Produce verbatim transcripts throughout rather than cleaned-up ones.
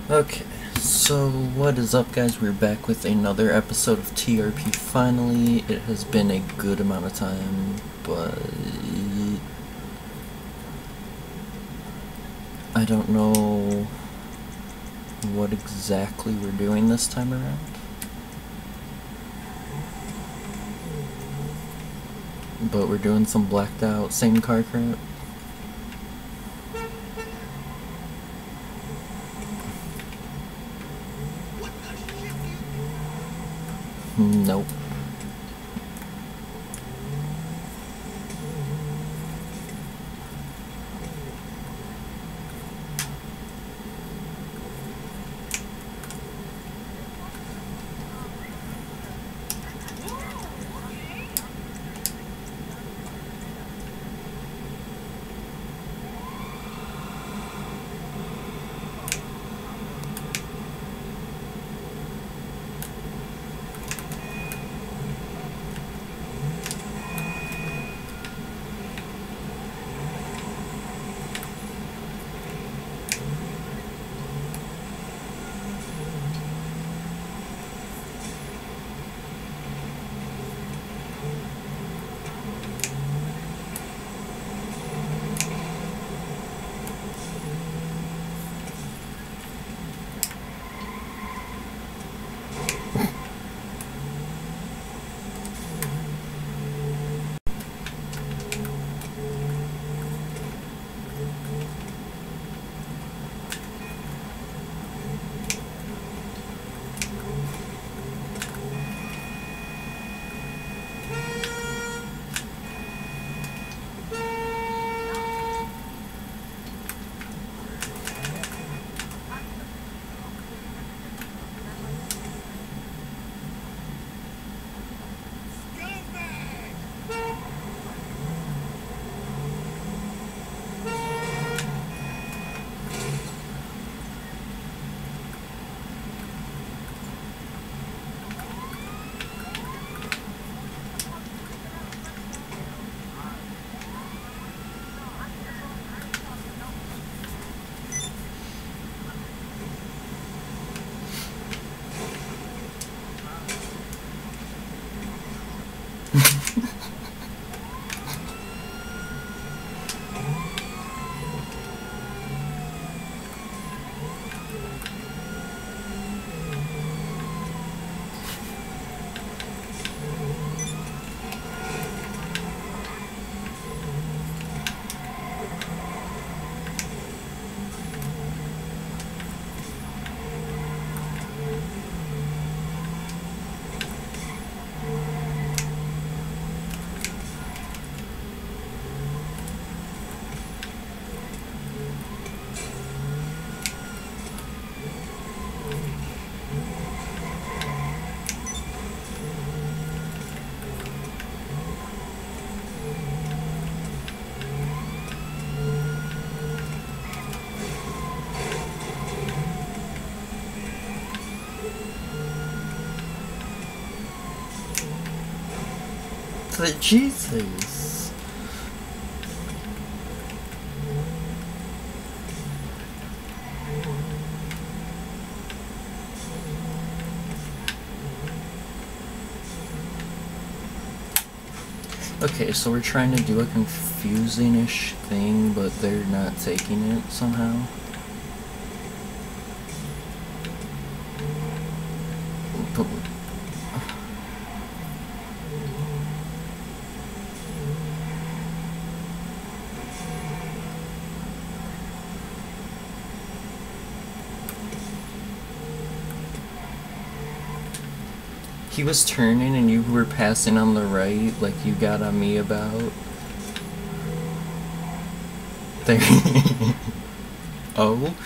Okay, so what is up, guys? We're back with another episode of T R P. Finally, it has been a good amount of time, but I don't know what exactly we're doing this time around. But we're doing some blacked out same car crap. Nope. But Jesus. Okay, so we're trying to do a confusing-ish thing, but they're not taking it somehow. But he was turning and you were passing on the right, like you got on me about. There. Oh?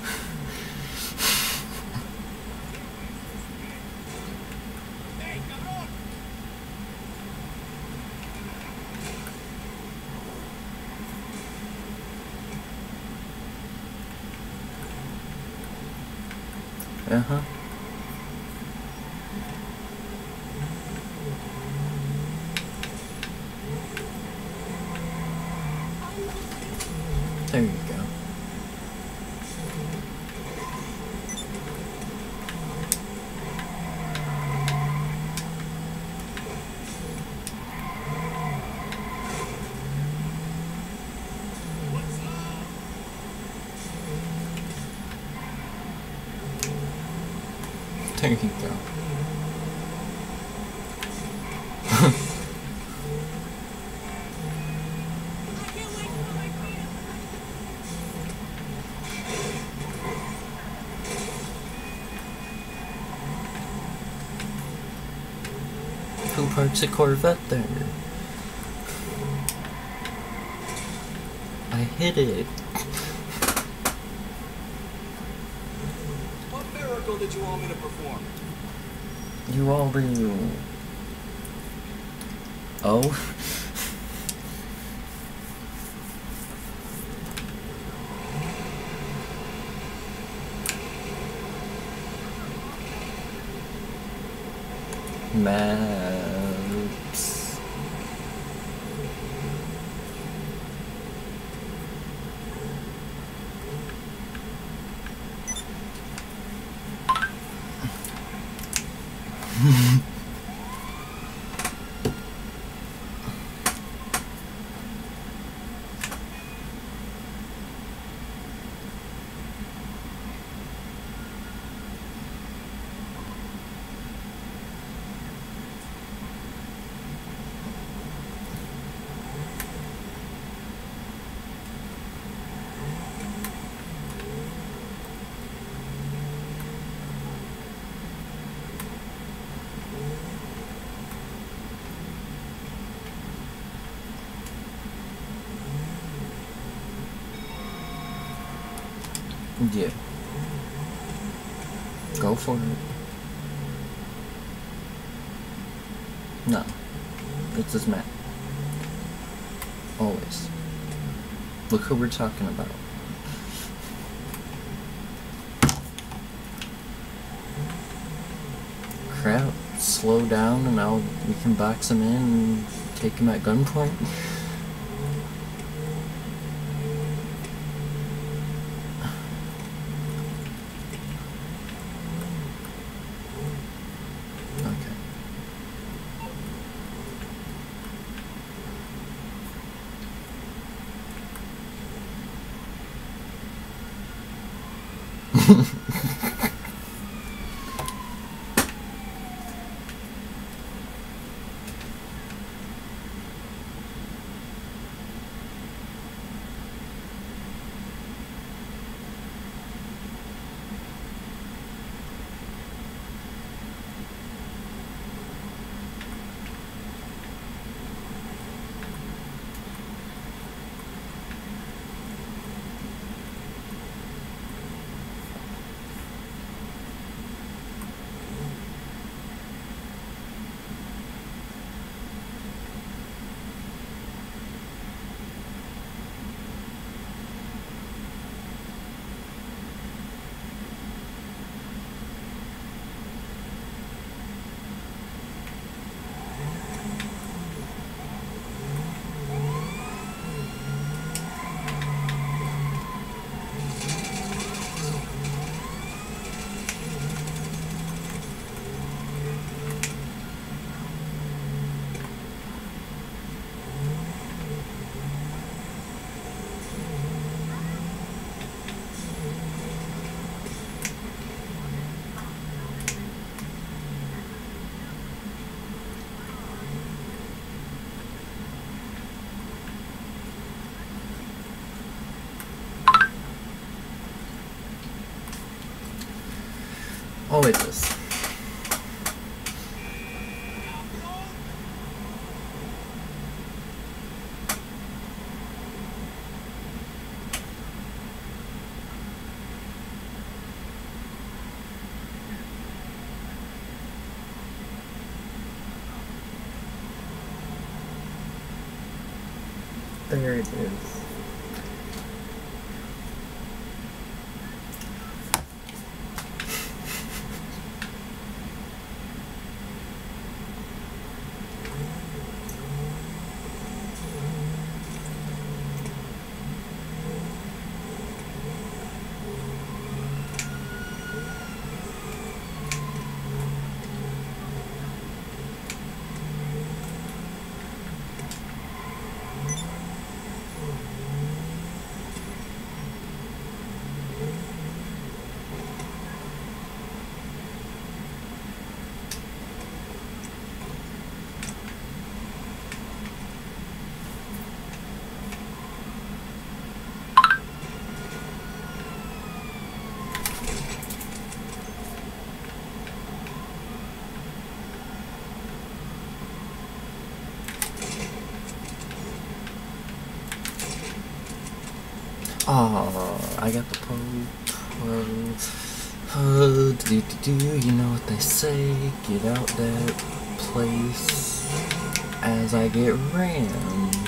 Uh-huh. There you go. There you go. Who parks a Corvette there? I hit it. What miracle did you want me to perform? You all do. Oh? Maps. Yeah. Go for it. No. It's this map. Always. Look who we're talking about. Crap. Slow down and now we can box him in and take him at gunpoint. Always is. There it is. Oh, I got the po po. Uh, do, do, do, you know what they say? Get out that place as I get rammed.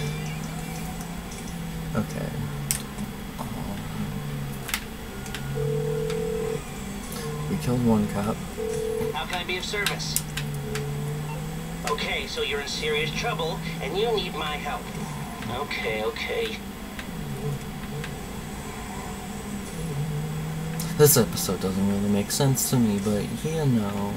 Okay. Um, we killed one cop. How can I be of service? Okay, so you're in serious trouble and you need my help. Okay, okay. This episode doesn't really make sense to me, but you know.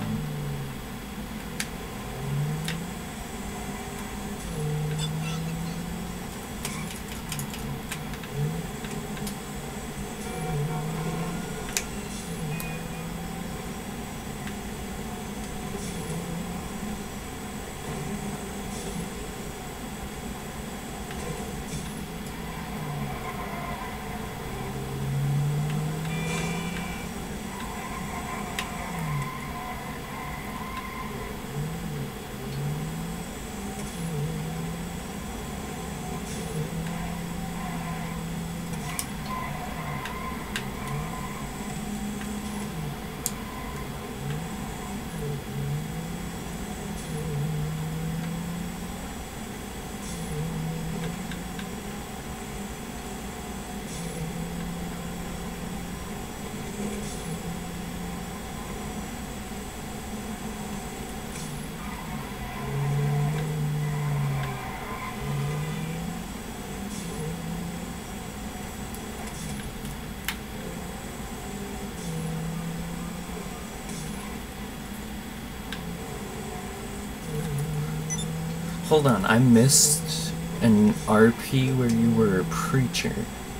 Hold on, I missed an R P where you were a preacher.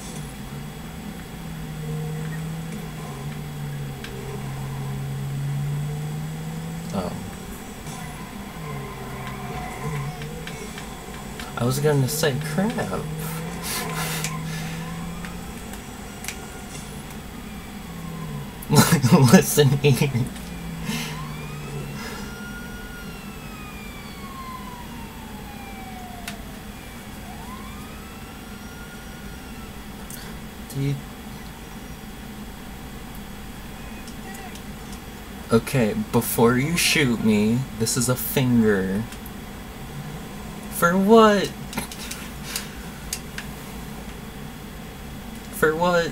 Oh. I was gonna say, crap. Listen here. Dude. Okay, before you shoot me, this is a finger. For what? For what?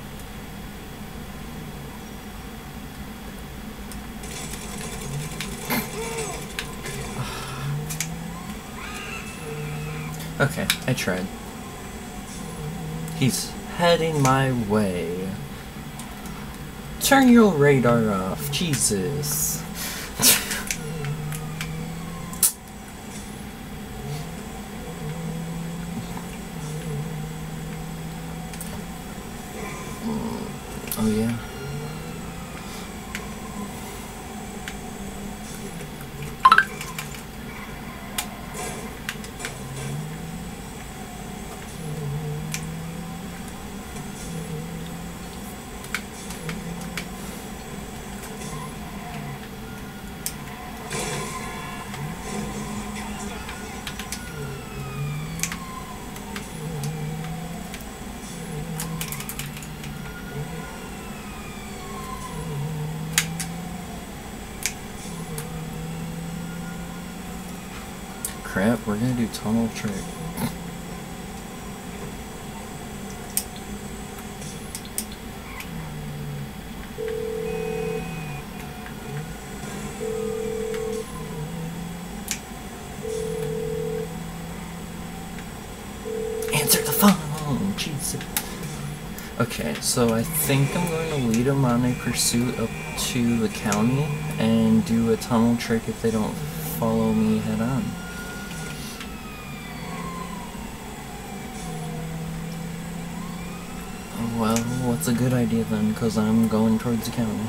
Okay, I tried. He's heading my way. Turn your radar off, Jesus. Oh yeah. Crap, we're gonna do tunnel trick. Answer the phone! Jesus. Okay, so I think I'm going to lead them on a pursuit up to the county and do a tunnel trick if they don't follow me head on. Well, what's a good idea then, because I'm going towards the county.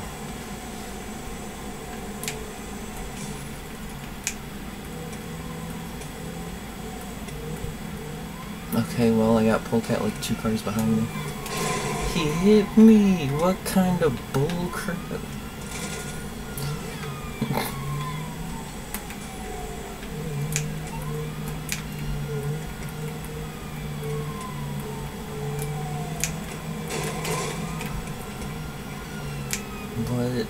Okay, well, I got Polecat like two cars behind me. He hit me! What kind of bull crap? but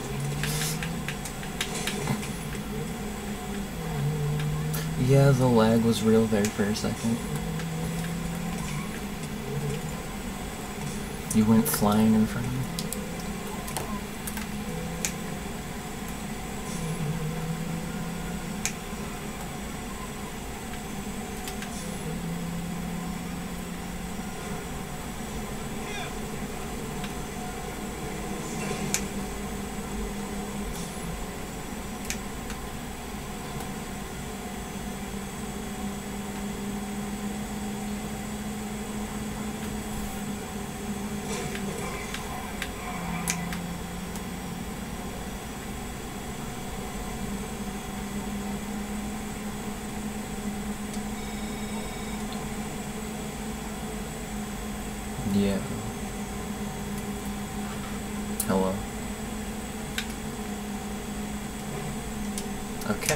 yeah, the lag was real there for a second. You went flying in front of me. Yeah. Hello. Okay.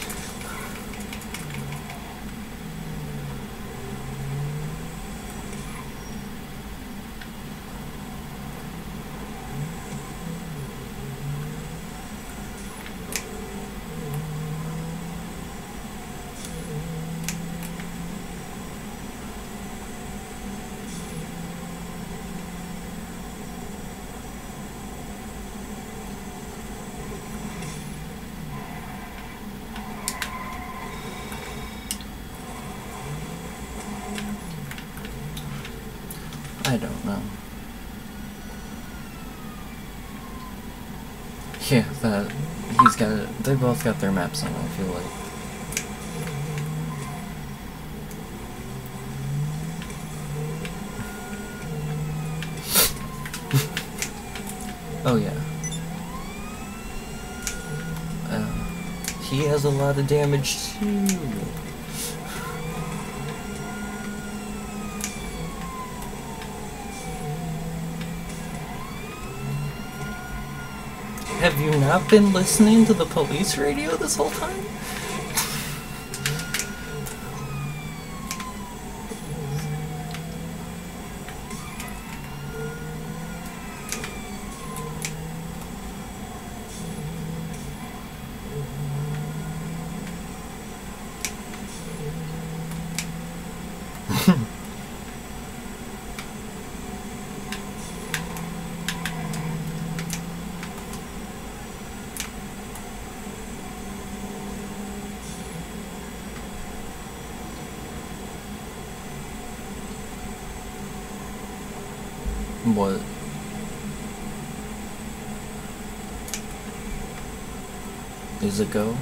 I don't know. Yeah, that he's got it. They both got their maps on, I feel like. Oh yeah. Uh, he has a lot of damage too. Have you not been listening to the police radio this whole time? What? Is it go?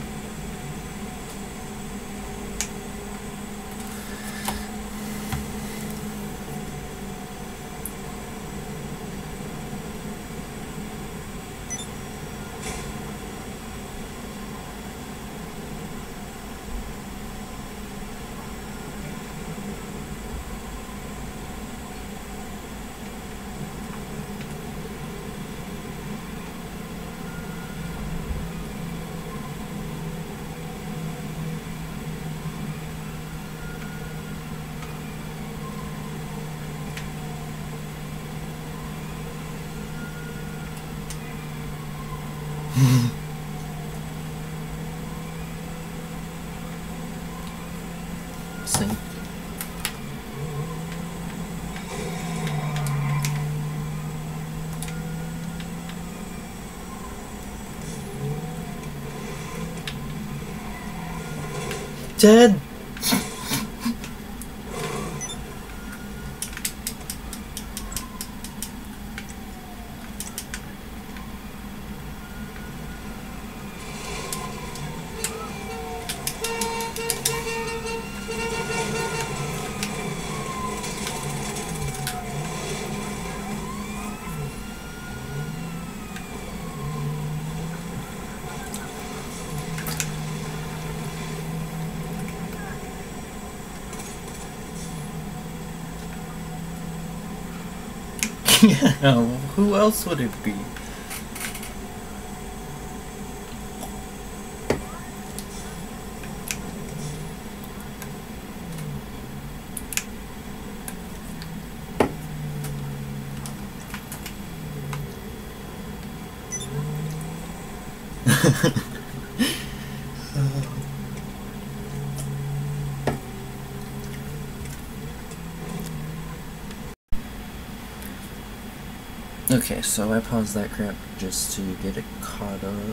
Sing. Dead. Yeah, who else would it be? Okay, so I paused that crap just to get it caught up.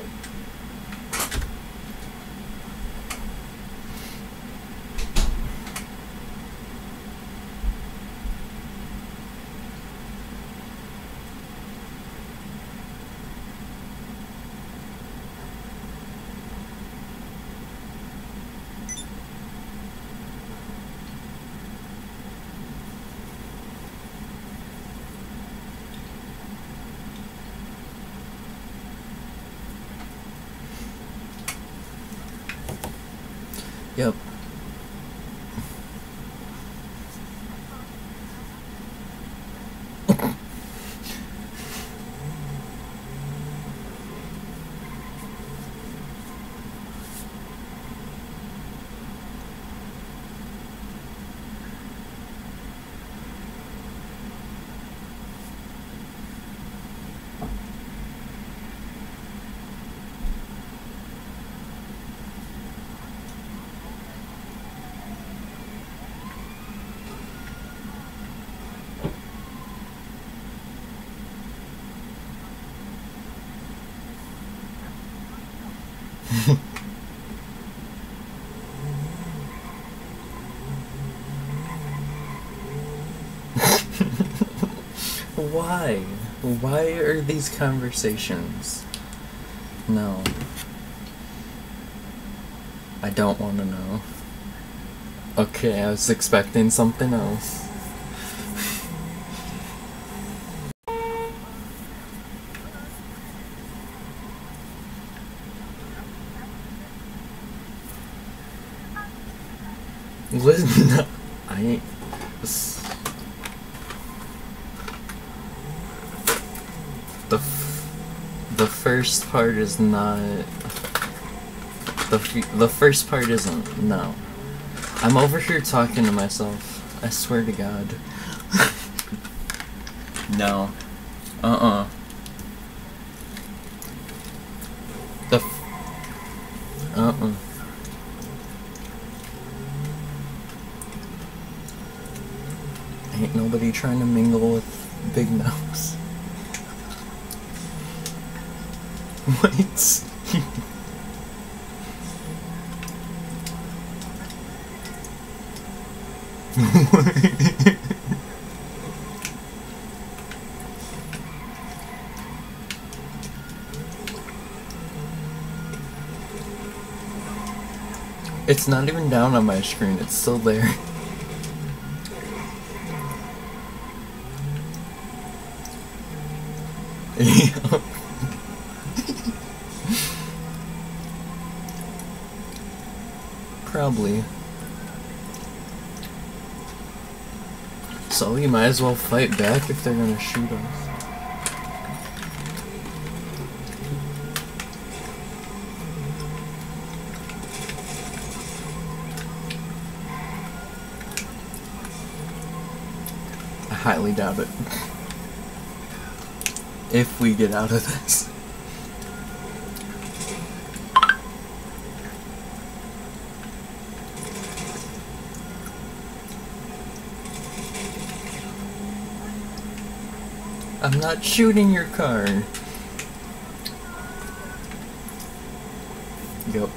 Yep. Why? Why are these conversations? No. I don't want to know. Okay, I was expecting something else. Listen, no, I ain't. The f the first part is not. The f the first part isn't. No, I'm over here talking to myself. I swear to God. No. Uh-uh. The. F uh-uh. Ain't nobody trying to mingle with Big Nose. What? It's not even down on my screen, it's still there. Yeah. Probably. So you might as well fight back if they're gonna shoot us. I highly doubt it. If we get out of this. I'm not shooting your car. Yep.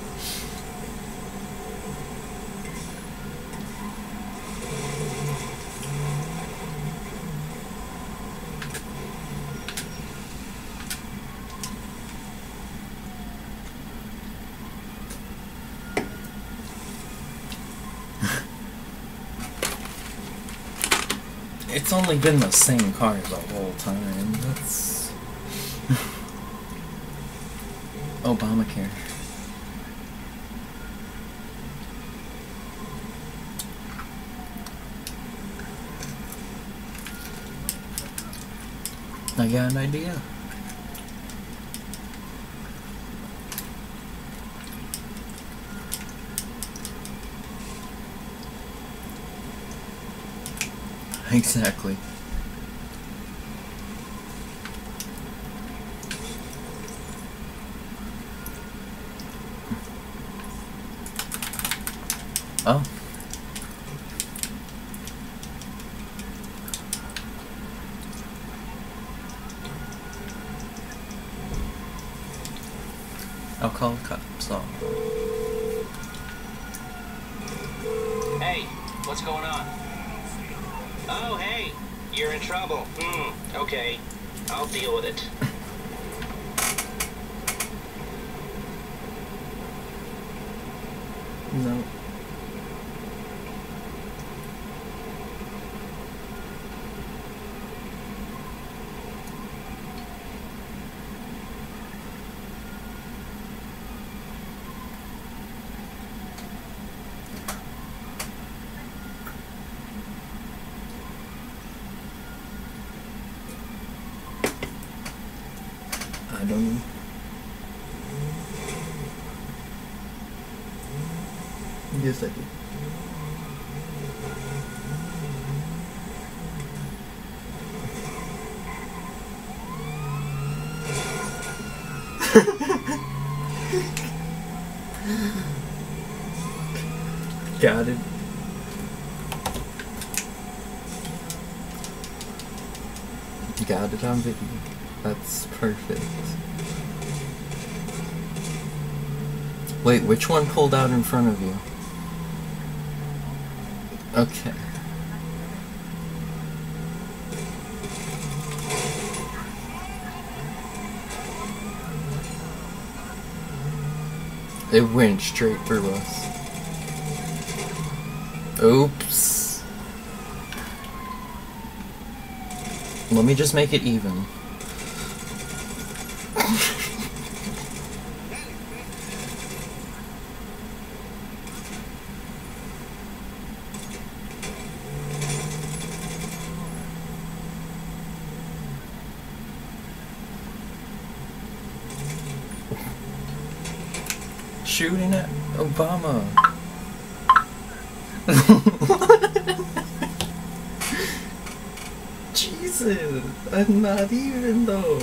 It's only been the same car the whole time. That's Obamacare. I got an idea. Exactly. Oh. I'll call the cops. Oh. Hey, what's going on? Oh, hey, you're in trouble. Hmm, okay. I'll deal with it. No. I don't know. Yes, I do. Got it. Got it on video. That's perfect. Wait, which one pulled out in front of you? Okay. It went straight through us. Oops. Let me just make it even. Shooting at Obama. Jesus, I'm not even though.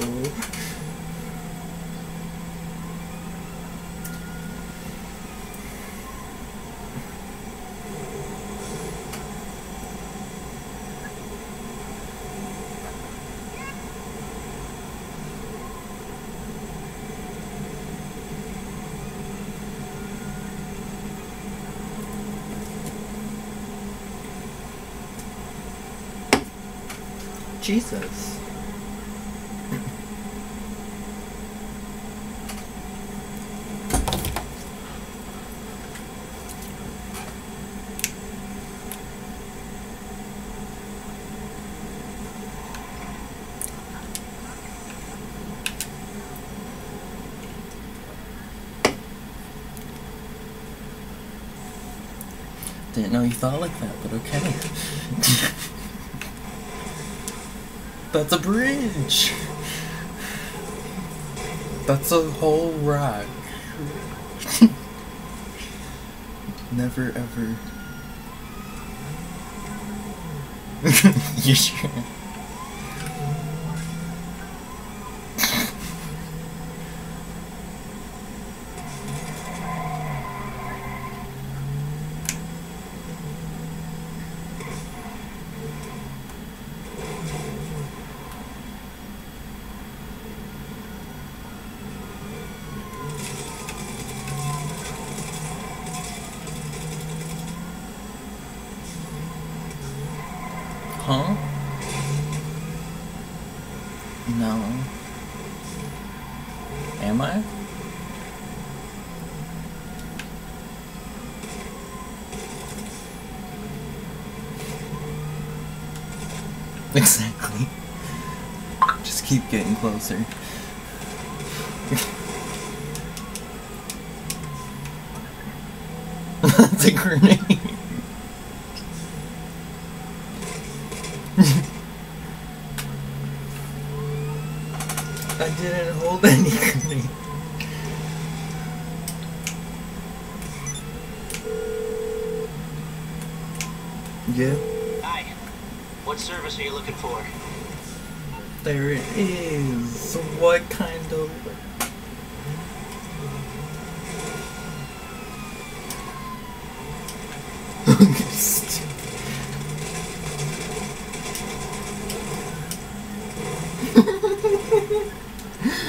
Jesus. Didn't know you thought like that, but okay. That's a bridge. That's a whole rock. Never ever. You sure? Huh? No. Am I? Exactly. Just keep getting closer. That's a grenade. I didn't hold any grenade. Yeah. Hi. What service are you looking for? There it is. What kind of...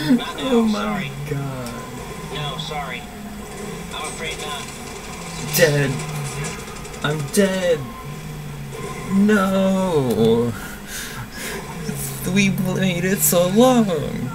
Not now, Oh my sorry. god. No, sorry. I'm afraid not. Dead. I'm dead. No. We made it so long.